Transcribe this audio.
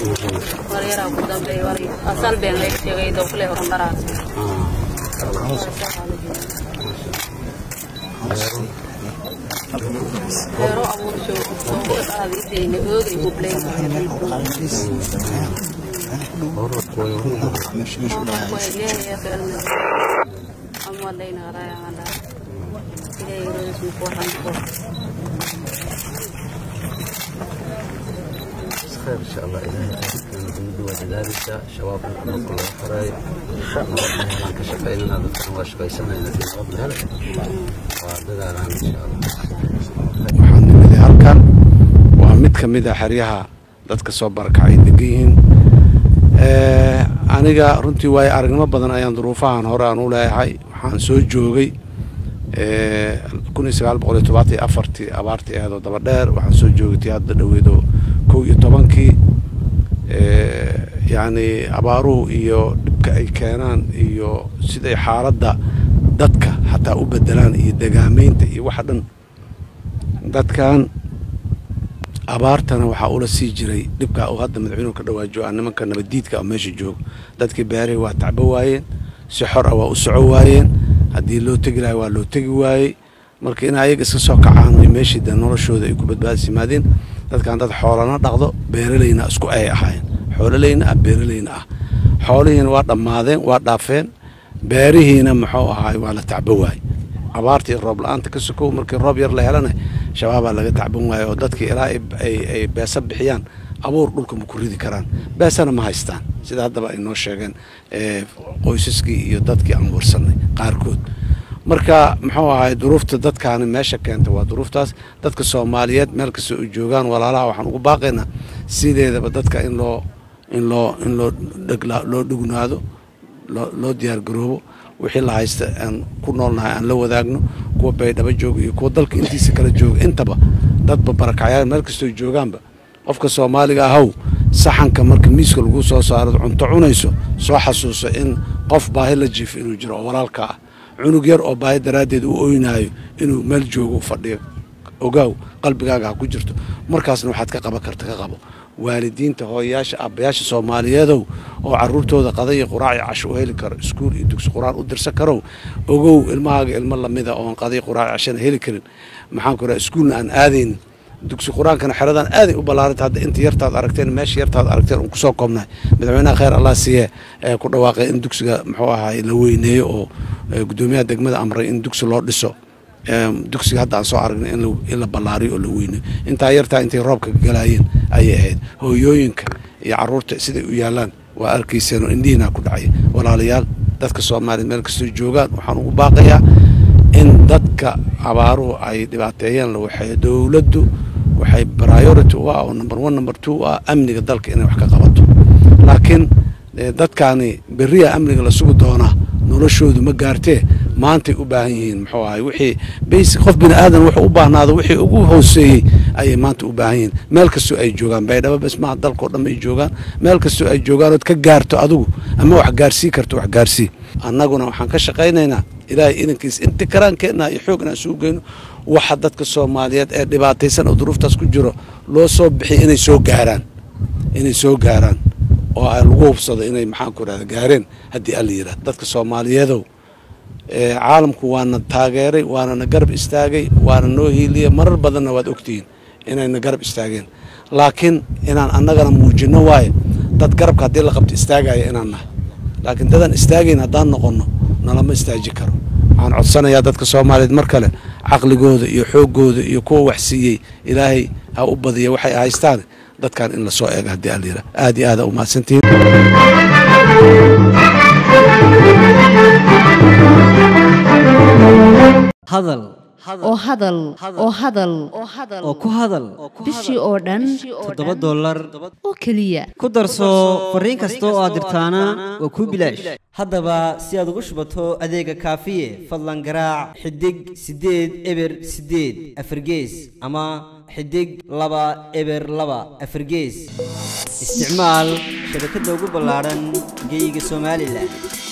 وريرا قدام بي وري أصل بين ليك تيجي دخله ورمبرا Pero abu show هذه تيجي أودي ببلي أما لينا رايا على إلى يروح مفوحن خير إن شاء الله إلهي نريد وذلك شباب نقول الحراي نحن كشفين هذا التنواش بيسمى إلى رب الهلك وعندنا إن شاء الله waxaan nimid halkan waa mid kamid ah xariyaha dadka soo barakacay deegayn aniga runtii way aragnimo badan ayaan duruufahan hore aan u leeyahay waxaan soo joogay 1974 abaartii aad oo daba dheer waxaan soo joogay hadda dhaweedo 11kii yani abaaruhu iyo dibka ay keenaan iyo sida xaaladda dadka hatta u bedelaan iyo deegaameynta iyo waxa dhan dadkan abaartana waxa uu la sii jiray dibka oo hadda madaxweynuhu ka dhawaajo nimanka nabadiidka meesha joog dadkii beeray waa tacba waayeen si xor ah waa u soco waayeen hadii loo tagi lahaa waa loo tagi waayay marka in ayaga iska soo kacaan meeshii noloshooda ay ku badbaadsimaadeen dadkan dad xoolana dhaqdo beeralayna isku ay ahaayeen xoolalayna beeralayna ah xoolihiina waa dhamaadeen waa dhaafeen beerihiina maxuu ahaay waa la tacba waayay abaartii roob la'aanta ka sokow markii roob yar la helana shabaab laga tacban waayo dadkii ilaa ay beesa bixiyaan abuur dhulka ma ku ridi karaan beesana ma haystaan sida hadaba ay noo sheegeen qoysaskii iyo dadkii aan warsanay qaarkood marka muxuu ahaay duruufta dadkaan meesha keenta waa duruuftaas dadka Soomaaliyeed meel kasta oo joogaan walaalaha waxaan ugu baaqaynaa sideedaba dadka in loo dhugnaado loo diyaar garoobo wixii la haysta aan ku noolnahay aan la wadaagno kuwa baydhaba joog iyo kuwa dalka intiisa kala joog intaba dadba barakacayaan meel kasta oo joogaanba qofka Soomaaliga ahaw saxanka marka miiska lagu soo saaro cunto cunayso soo xasuuso in qof baahi la jiif inuu jiro walaalka ah cunug yar oo baahi daraadeed uu ooynayo inuu meel joogo fadhiyo ogaaw qalbigaaga ku jirto markaasna waxaad ka qaban kartaa ka qabo waalidiinta hooyaasha abayaasha Soomaaliyeed oo caruurtooda qaday quraac casho heli karo iskuul iyo dugsi quraan u dirsan karo ogow ilmahaaga ilmo lamida oo qaday quraac cashan heli karin maxaan ku raay iskuulna aan aadeen dugsi quraankana xiradan aad u balaaran hadda inta yartaad aragteen meesha yartaad aragteen oo ku soo koobnay madaxweynaha khayr Allah siiye ku dhawaaqay in dugsiga muxuu ahaay la weyneeyo oo gudoomiyaha degmada amray in dugsi loo dhiso dugsiga hadda aan soo aragnay in la balaariyo oo la weyneeyo inta yartaa intay roobka galayeen ay ahayd hooyooyinka iyo caruurta sida u yaalaan waa arkiiseen indhiina ku dhacay walaalayaal dadka Soomaaliyeed meel kasta joogaan waxaan ugu baaqayaa in dadka abaaruhu ay dhibaateeyeen la waxay dawladdu waxay priority oo number 1 number 2 amniga dalka inay wax ka qabato laakiin dadkaani bariya amniga la sugu doona noloshoodu ma gaartee maanta u baahan yihiin muxuu ahay wixii basic qof bini aadan wuxuu u baahnaado wixii ugu hooseeyay ay maanta u baahan yihiin meel kasto ay joogaan baydhaba bas ma dalka oo dhan ay joogaan meel kasto ay joogaan oo ka gaarto adigu ama wax gaarsii karto wax gaarsii annaguna waxaan ka shaqaynaynaa ilaahay idinkiis inta karaankeena iyo xoogna soo geeyno waxa dadka Soomaaliyeed ee dhibaataysan oo duruuftaas ku jiro loo soo bixi inay soo gaaraan oo ay lagu hubsado inay maxaan ku raad gaareen hadii alla yiraahdo dadka Soomaaliyeed caalamku waana taageeray waana garab istaagay waana noo hiiliye marar badan waad ogtiin inayna garab istaageen laakiin inaan annagana muujino waay dad garabka hadii la qabto istaagaya inaan nahay laakiin dadan istaageen hadaan noqono nalama istaaji karo aan codsanayaa dadka Soomaaliyeed mar kale aqligooda iyo xoogooda iyo kuwa wax siiyay ilaahay ha u badiyo waxay haystaan dadkan in la soo eego hadii alla yiraahdo aad iyo aad u maasantiin hadal oo hadal oo hadal oo ku hadal bishii oo dhan $7 oo kaliya ku darso fariin kasta oo aad dirtaana waa ku bilaash haddaba si aad ugu shubato adeega kaafiye fadlan garaac xidig 8 eber 8 afargees ama xidig 2 eber 2 afargees isticmaal shabakada ugu ballaaran geyga Soomaaliland